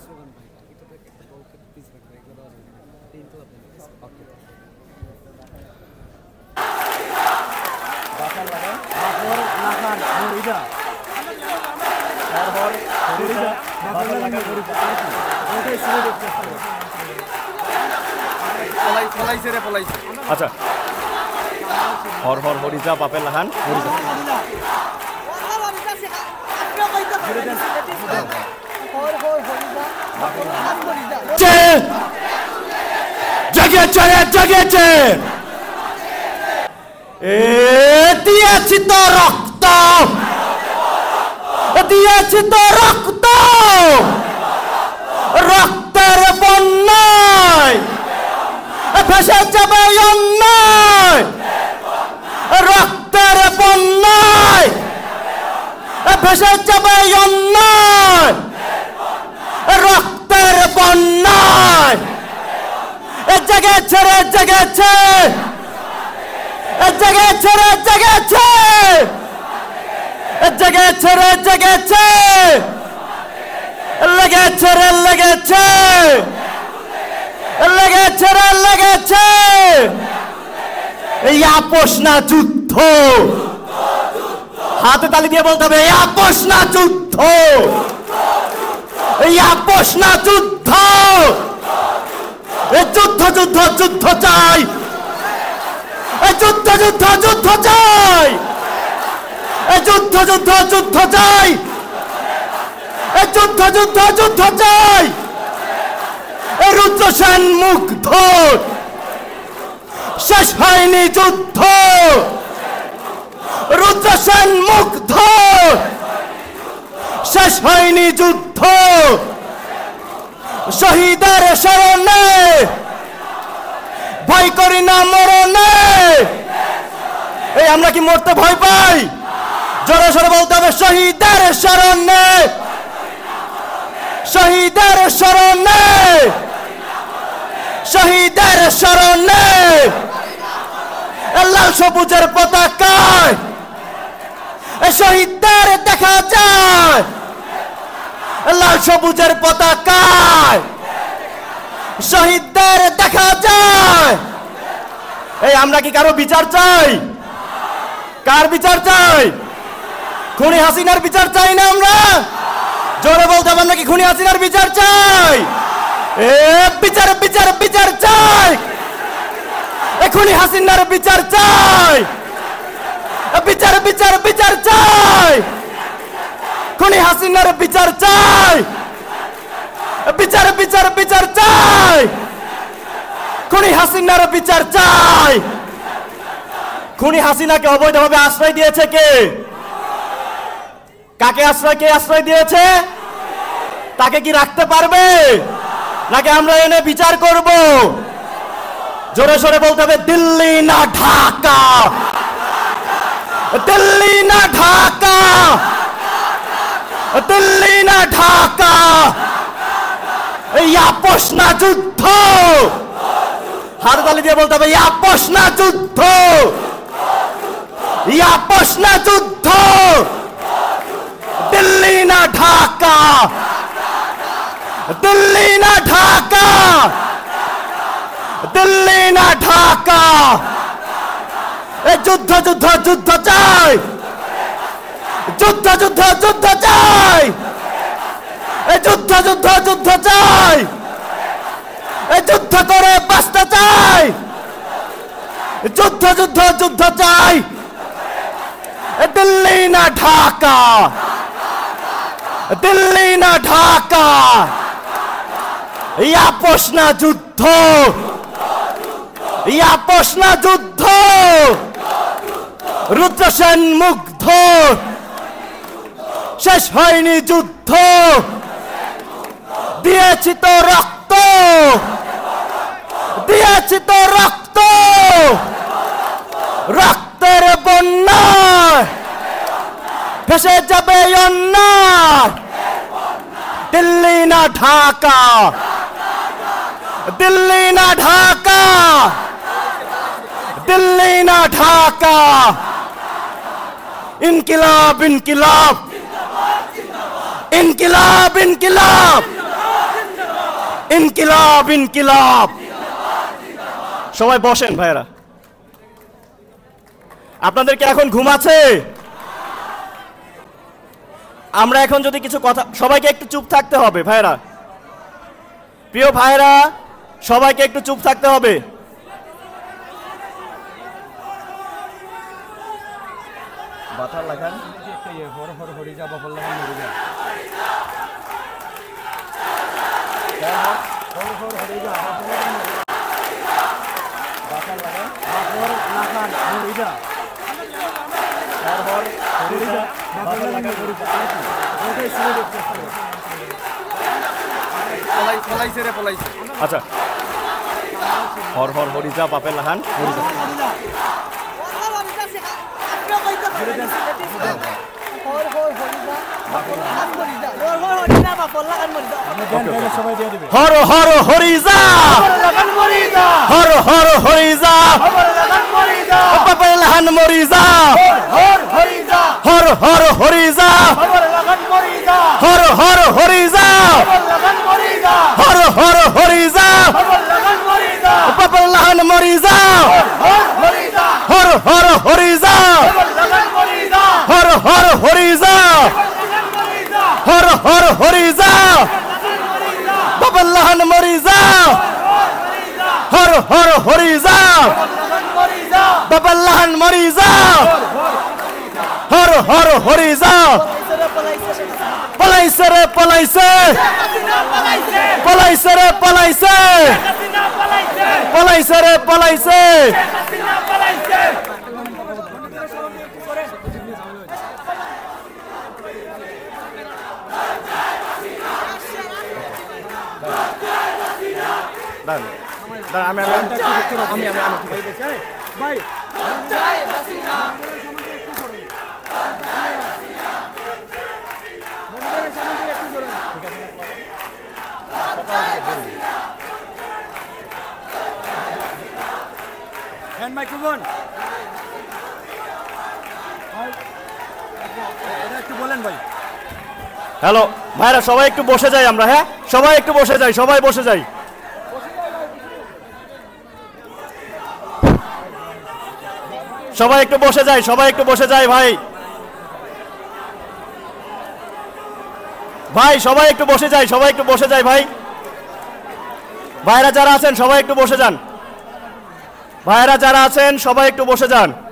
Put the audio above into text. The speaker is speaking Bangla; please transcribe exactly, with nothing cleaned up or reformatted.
আচ্ছা হর হর হরিজা বাপের লাহান হরিজা জেগেছে জেগেছে এ দিয়েছি তো রক্ত দিয়েছি তো রক্ত রক্তের বন্যায় ভেসে যাবে অন্যায় রক্তের বন্যায় ভেসে যাবে অন্যায় রক্তের বন্যায় জেগেছে রে জেগেছে জেগেছে রে জেগেছে জেগেছে রে জেগেছে লেগেছে রে লেগেছে লেগেছে রে লেগেছে এই আপোষ না যুদ্ধ হাতে তালি দিয়ে বলতে হবে এই আপোষ না যুদ্ধ এই আপোষ না যুদ্ধ এই যুদ্ধ যুদ্ধ যুদ্ধ চাই এই যুদ্ধ যুদ্ধ যুদ্ধ চাই এই যুদ্ধ যুদ্ধ যুদ্ধ চাই এই যুদ্ধ যুদ্ধ যুদ্ধ চাই এই রুদ্র সেন মুগ্ধ শেষ হয়নি যুদ্ধ রুদ্র সেন মুগ্ধ শেষ হয়নি যুদ্ধ শহীদের শরণে ভয় করি না মরণে এই আমরা কি মরতে ভয় পাই জোরে সোরে বলতে হবে শহীদের শরণে শহীদের শরণে শহীদের শরণে লাল সবুজের পতাকায় শহীদদের দেখা যায় লাল সবুজের পতাকায় শহীদদের দেখা যায় এই আমরা কি কারো বিচার চাই কার বিচার চাই খুনি হাসিনার বিচার চাই না আমরা জোরে বলতে হবে আমরা কি খুনি হাসিনার বিচার চাই এ বিচার বিচার বিচার চাই খুনি হাসিনার বিচার চাই বিচার বিচার বিচার চাই খুনি হাসিনার বিচার চাই বিচার বিচার বিচার চাই খুনি হাসিনার বিচার চাই খুনি হাসিনাকে অবৈধভাবে আশ্রয় দিয়েছে কে কাকে আশ্রয় কে আশ্রয় দিয়েছে তাকে কি রাখতে পারবে নাকি আমরা এনে বিচার করব জোরে সোরে বলতে হবে দিল্লি না ঢাকা দিল্লি না ঢাকা দিল্লি না ঢাকা এই আপোষ না যুদ্ধ হাত তালি দিয়ে বলতে হবে এই আপোষ না যুদ্ধ এই আপোষ না যুদ্ধ দিল্লি না ঢাকা দিল্লি না ঢাকা দিল্লি না ঢাকা এই যুদ্ধ যুদ্ধ যুদ্ধ চাই যুদ্ধ যুদ্ধ যুদ্ধ চাই এই যুদ্ধ যুদ্ধ যুদ্ধ চাই এই যুদ্ধ করে বাঁচতে চাই যুদ্ধ যুদ্ধ যুদ্ধ চাই দিল্লি না ঢাকা দিল্লি না ঢাকা এই আপোষ না যুদ্ধ এই আপোষ না যুদ্ধ রুদ্র সেন মুগ্ধ শেষ হয়নি যুদ্ধ দিয়েছি তো রক্ত দিয়েছি তো রক্ত রক্তের বন্যায় ভেসে যাবে অন্যায় দিল্লি না ঢাকা দিল্লি না ঢাকা দিল্লি না ঢাকা ইনকিলাব ইনকিলাব ইনকিলাব ইনকিলাব ইনকিলাব ইনকিলাব। সবাই বসেন ভাইরা। আপনাদের কি এখন ঘুম আছে? আমরা এখন যদি কিছু কথা, সবাইকে একটু চুপ থাকতে হবে ভাইরা, প্রিয় ভাইরা, সবাইকে একটু চুপ থাকতে হবে। বাতার লাগান হর হর হরি যা বাপল লাগান মরি যা হর হর হরি যা বাপল লাগান বাতার লাগান হর লাগান মরি যা হর হর হরি যা বাপল লাগান মরি যা ওটাই শুনে দেখতে পলাই পলাইছে রে পলাইছে। আচ্ছা, হর হর হরি যা বাপের লাগান মরি যা। হর হর হরিজা হর হর হরিজা বাপের লাগান মরিজা হর হর হরিজা হর হর হরিজা হর হর হরিজা বাপের লাগান মরিজা হর হর হরিজা হর হর হরিজা হর হর হরিজা বাপের লাগান মরিজা হর হর হরিজা বাপের লাগান মরিজা হর হর হরিজা। পলাইছে রে পলাইছে পলাইছে রে পলাইছে পলাইছে রে পলাইছে। আমি আমি ভাই মাইক্রোফোন একটু বলেন ভাই। হ্যালো ভাইরা, সবাই একটু বসে যাই আমরা। হ্যাঁ, সবাই একটু বসে যাই, সবাই বসে যাই। সবাই একটু বসে যাই, সবাই একটু বসে যাই ভাই। ভাই সবাই একটু বসে যাই, সবাই একটু বসে যাই ভাই। ভাইরা যারা আছেন সবাই একটু বসে যান। ভাইরা যারা আছেন সবাই একটু বসে যান।